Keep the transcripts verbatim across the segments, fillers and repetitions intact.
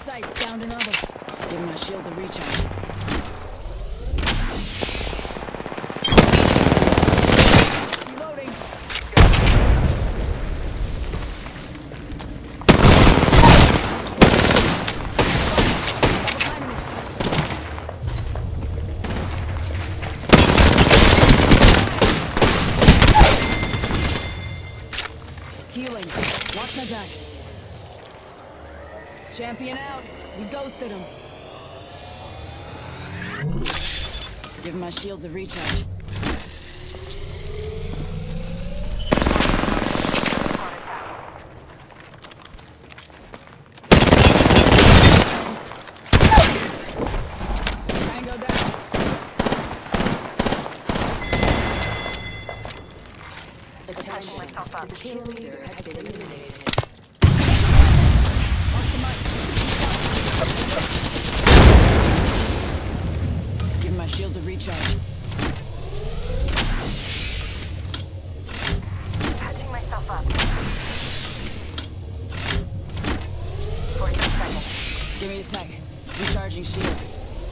sights, downed another. Giving my shields a recharge. Reloading. Healing. Watch my back. Champion out. We ghosted him. Giving my shields a recharge. Tango down. Attention, the kill leader has been eliminated. Give my shields a recharge. Patching myself up. forty seconds. Give me a sec. Recharging shields.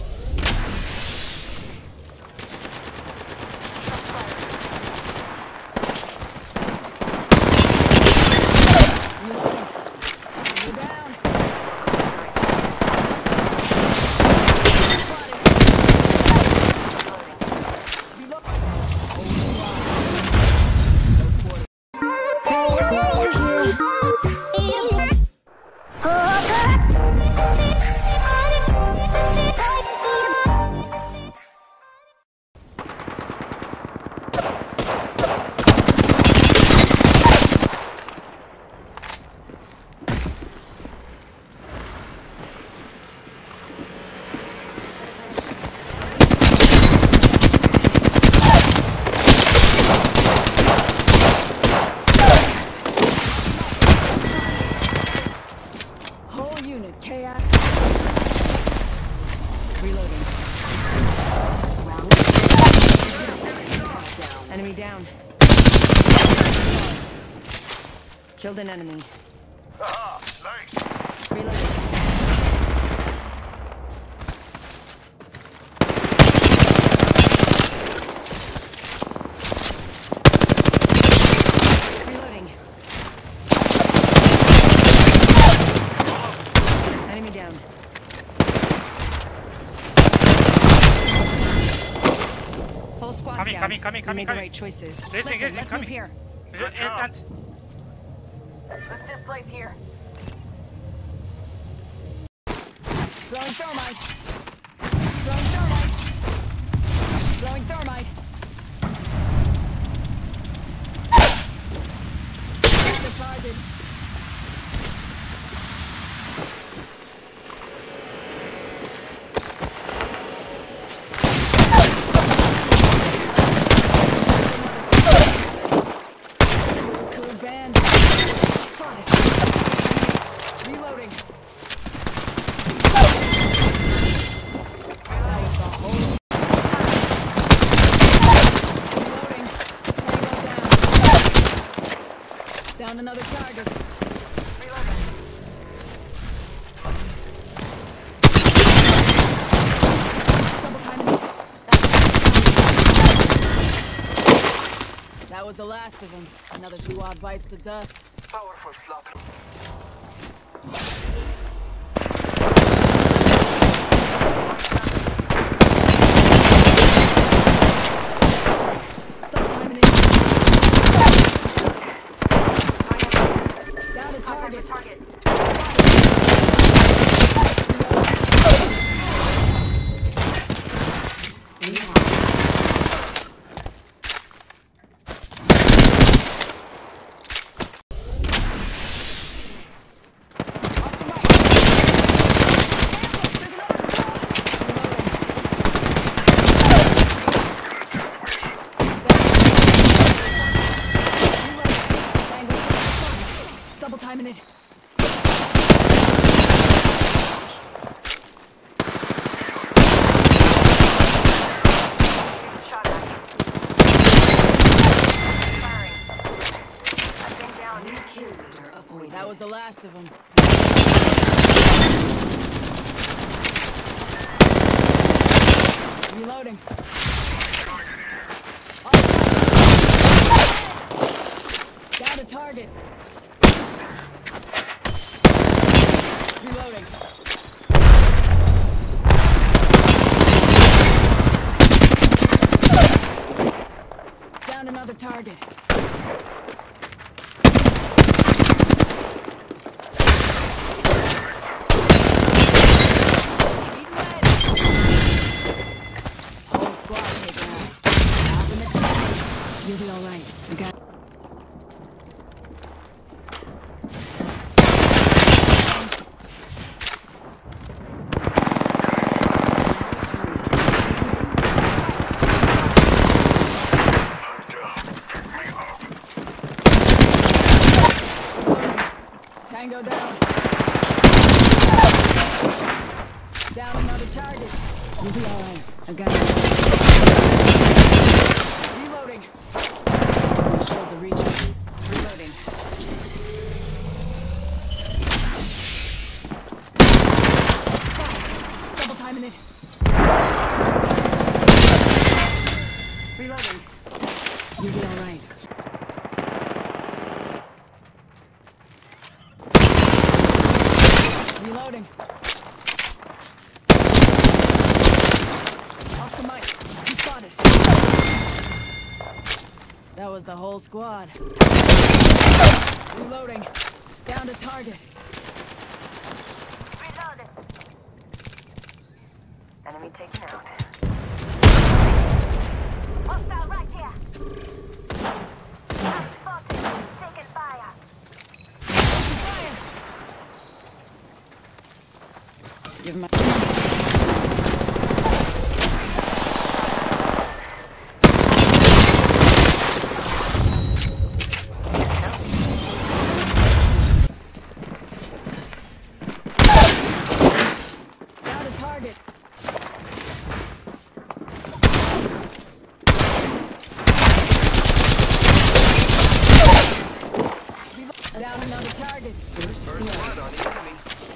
Reloading. You're down. Chaos. Reloading. Enemy down. Killed an enemy. Aha, nice. Reloading. Reloading. Enemy down. Whole squad's Coming, down. coming, coming, We coming, made the coming. right choices. Listen, Listen, listen, let's coming. move here. Good job. And, Let's displace here. Throwing thermite. Throwing thermite. Throwing thermite. Got the target. Cool band. Spotted. Reloading. Reloading. Tango down. Down another target. Double timing. That was the last of them. Another two-odd bites the dust. Powerful slaughter. Double timing it. Down a target. Target. Oscar Mike. Double timing it. Shot at you. Firing. I've been down. That was the last of them. Reloading. Down to target. Reloading. Down another target. Whole squad taken out. Half in the chest. You'll be all right. I got. Tango down. Down another target. You'll be all right. I got it. Reloading. My shields are reaching. Reloading. Double timing it. Reloading. You'll be all right. Reloading. Oscar Mike, you spotted. That was the whole squad. Reloading. Down to target. Reloaded. Enemy taken out. Hostile right here. I'm spotted. Taking fire. Give my. Down to target. Down another target. First blood on the enemy.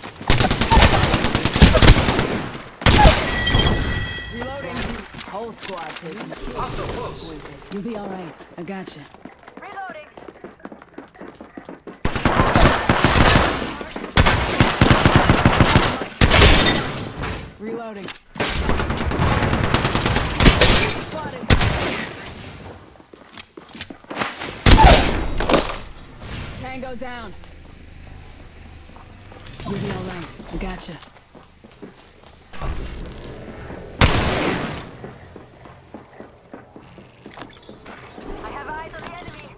Reloading. Whole squad taken. Hostile close. You'll be all right. I gotcha. Reloading. Reloading. Spotted. Tango down. You'll be all right. I gotcha. I have eyes on the enemy.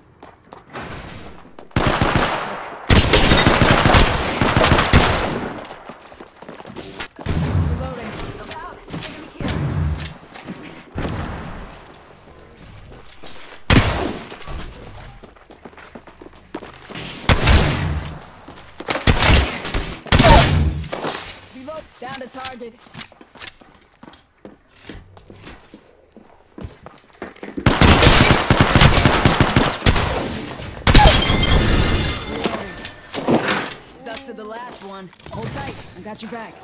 Reloading. Look out. Enemy here. Reload. Down to target. Dusted the last one. Hold tight. I got your back.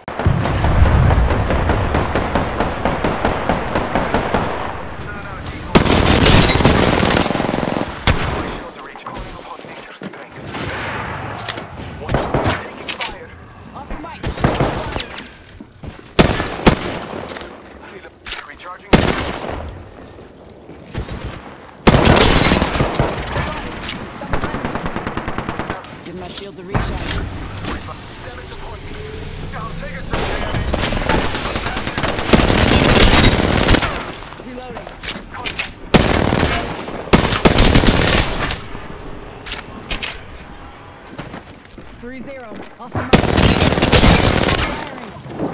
My shields are reach. Calling upon nature's strength. One taking fire. Oscar Mike. Recharging. Give my shields a reach out. Damage support. I'll take it to the enemy. Reloading. Three zero. Oscar Mike. Firing.